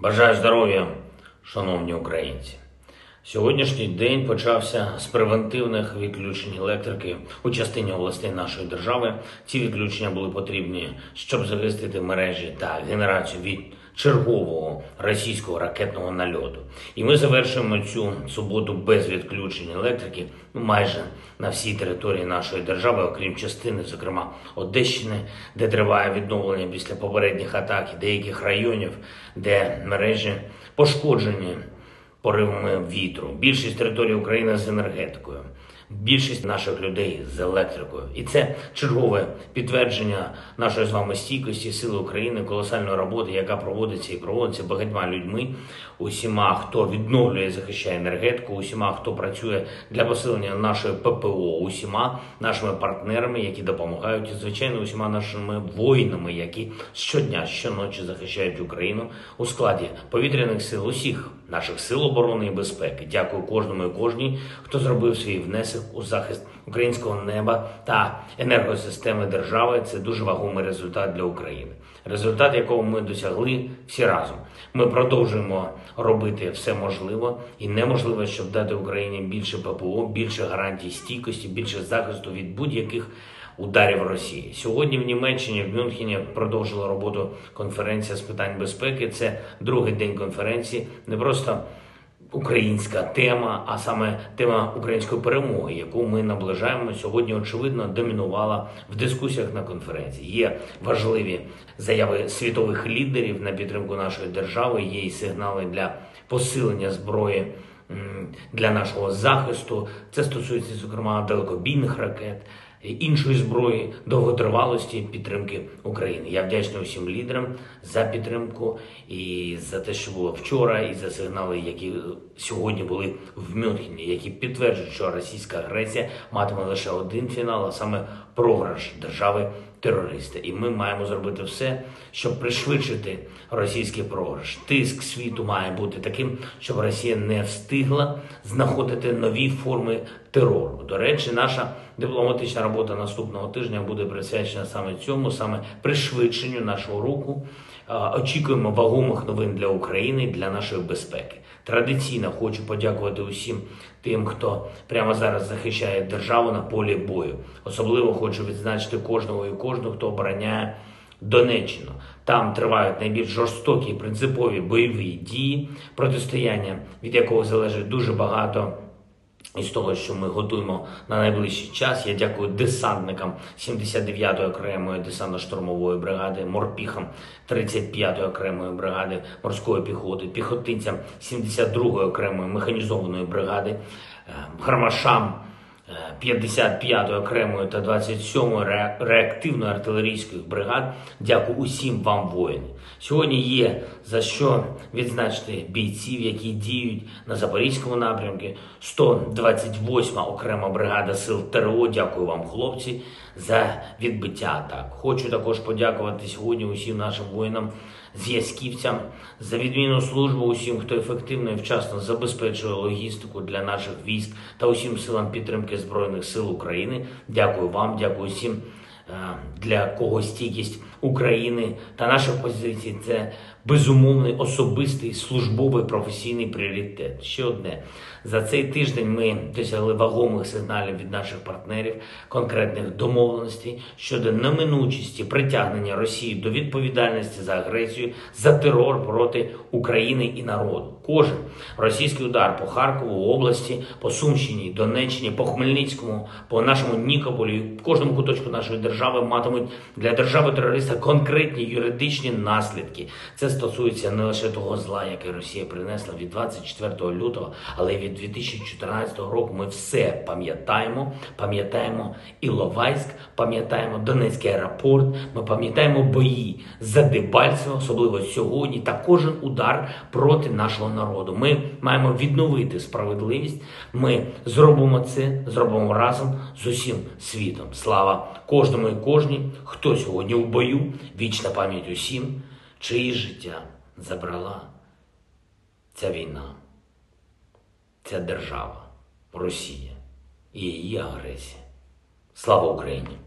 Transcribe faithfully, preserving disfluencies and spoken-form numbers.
Бажаю здоров'я, шановні українці. Сьогоднішній день почався з превентивних відключень електрики у частині областей нашої держави. Ці відключення були потрібні, щоб захистити мережі та генерацію від чергового російського ракетного нальоту. І ми завершуємо цю суботу без відключень електрики майже на всій території нашої держави, окрім частини, зокрема Одещини, де триває відновлення після попередніх атак, і деяких районів, де мережі пошкоджені поривами вітру. Більшість території України з енергетикою, більшість наших людей з електрикою. І це чергове підтвердження нашої з вами стійкості, сили України, колосальної роботи, яка проводиться і проводиться багатьма людьми, усіма, хто відновлює і захищає енергетику, усіма, хто працює для посилення нашої ППО, усіма нашими партнерами, які допомагають, і, звичайно, усіма нашими воїнами, які щодня, щоночі захищають Україну у складі повітряних сил, усіх наших сил оборони і безпеки. Дякую кожному і кожній, хто зробив свій внесок у захист українського неба та енергосистеми держави. Це дуже вагомий результат для України. Результат, якого ми досягли всі разом. Ми продовжуємо робити все можливе і неможливе, щоб дати Україні більше ППО, більше гарантій стійкості, більше захисту від будь-яких ударів Росії. Сьогодні в Німеччині, в Мюнхені продовжила роботу конференція з питань безпеки. Це другий день конференції. Не просто українська тема, а саме тема української перемоги, яку ми наближаємо, сьогодні, очевидно, домінувала в дискусіях на конференції. Є важливі заяви світових лідерів на підтримку нашої держави, є і сигнали для посилення зброї для нашого захисту. Це стосується, зокрема, далекобійних ракет, іншої зброї, довготривалості підтримки України. Я вдячний усім лідерам за підтримку і за те, що було вчора, і за сигнали, які сьогодні були в Мюнхені, які підтверджують, що російська агресія матиме лише один фінал, а саме програш держави-терориста. І ми маємо зробити все, щоб пришвидшити російський програш. Тиск світу має бути таким, щоб Росія не встигла знаходити нові форми терору. До речі, наша дипломатична робота наступного тижня буде присвячена саме цьому, саме пришвидшенню нашого руху. Очікуємо вагомих новин для України, для нашої безпеки. Традиційно хочу подякувати усім тим, хто прямо зараз захищає державу на полі бою. Особливо хочу відзначити кожного і кожну, хто обороняє Донеччину. Там тривають найбільш жорстокі і принципові бойові дії, протистояння, від якого залежить дуже багато із того, що ми готуємо на найближчий час. Я дякую десантникам сімдесят дев'ятої окремої десантно-штурмової бригади, морпіхам тридцять п'ятої окремої бригади морської піхоти, піхотинцям сімдесят другої окремої механізованої бригади, гармашам п'ятдесят п'ятої окремої та двадцять сьомої реактивної артилерійської бригад. Дякую усім вам, воїни. Сьогодні є за що відзначити бійців, які діють на Запорізькому напрямку. сто двадцять восьма окрема бригада сил ТРО. Дякую вам, хлопці, за відбиття атак. Хочу також подякувати сьогодні усім нашим воїнам, зв'язківцям за відмінну службу, усім, хто ефективно і вчасно забезпечує логістику для наших військ та усім силам підтримки Збройних сил України. Дякую вам, дякую всім, для кого стійкість України та наших позицій – це безумовний особистий службовий професійний пріоритет. Ще одне. За цей тиждень ми досягли вагомих сигналів від наших партнерів, конкретних домовленостей щодо неминучості притягнення Росії до відповідальності за агресію, за терор проти України і народу. Кожен російський удар по Харкову, області, по Сумщині, Донеччині, по Хмельницькому, по нашому Нікополі, в кожному куточку нашої держави матимуть для держави-терориста конкретні юридичні наслідки. Це стосується не лише того зла, яке Росія принесла від двадцять четвертого лютого, але й від дві тисячі чотирнадцятого року. Ми все пам'ятаємо. Пам'ятаємо Іловайськ, пам'ятаємо Донецький аеропорт, ми пам'ятаємо бої за Дебальцево, особливо сьогодні, та кожен удар проти нашого народу. Ми маємо відновити справедливість. Ми зробимо це, зробимо разом з усім світом. Слава кожному і кожній, хто сьогодні у бою, вічна пам'ять усім, чиї життя забрала ця війна, ця держава, Росія і її агресія. Слава Україні!